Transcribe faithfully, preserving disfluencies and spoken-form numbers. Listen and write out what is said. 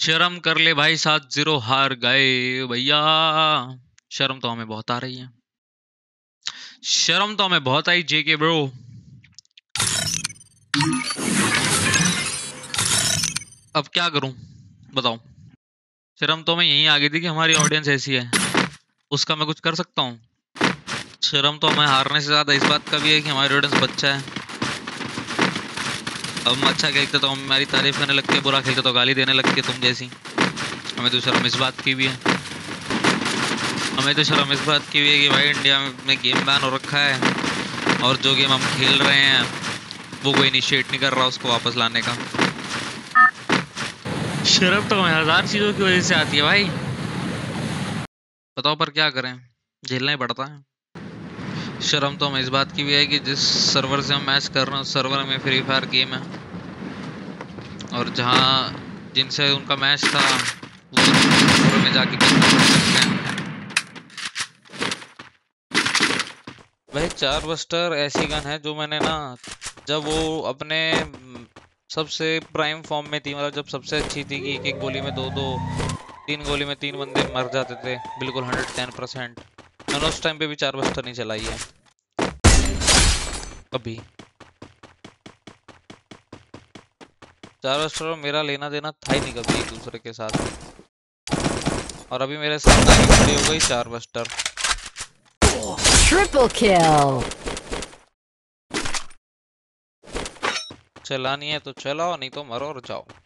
शर्म कर ले भाई, सात जीरो हार गए भैया। शर्म तो हमें बहुत आ रही है, शर्म तो हमें बहुत आई जेके ब्रो। अब क्या करूं बताओ। शर्म तो मैं यहीं आ गई थी कि हमारी ऑडियंस ऐसी है, उसका मैं कुछ कर सकता हूँ। शर्म तो हमें हारने से ज्यादा इस बात का भी है कि हमारी ऑडियंस बच्चा है। अब हम अच्छा खेलते तो हमारी तारीफ करने लगते, बुरा खेलते तो गाली देने लगते तुम जैसी। हमें तो शर्म इस बात की भी है, हमें तो शर्म इस बात की भी है कि भाई इंडिया में गेम बैन हो रखा है और जो गेम हम खेल रहे हैं वो कोई इनिशिएट नहीं कर रहा उसको वापस लाने का। शर्म तो हमें हजार चीजों की वजह से आती है भाई, बताओ पर क्या करें, झेलना ही पड़ता है। शर्म तो हमें इस बात की भी है कि जिस सर्वर से हम मैच कर रहे हैं उस सर्वर में फ्री फायर गेम है, और जहाँ जिनसे उनका मैच था वो सर्वर में जाके गेम कर सकते हैं। भाई चार बस्टर ऐसी गन है जो मैंने ना, जब वो अपने म, सबसे प्राइम फॉर्म में थी, मतलब जब सबसे अच्छी थी कि एक एक गोली में दो दो तीन गोली में तीन बंदे मर जाते थे बिल्कुल हंड्रेड टेन परसेंट, मैंने उस टाइम पे भी चार बस्टर नहीं चलाई है कभी। चार बस्टर और मेरा लेना देना था ही नहीं कभी एक दूसरे के साथ, और अभी मेरे सामने आके खड़ी हो गई चार बस्टर। ट्रिपल किल। चलानी है तो चलाओ, नहीं तो मरो और जाओ।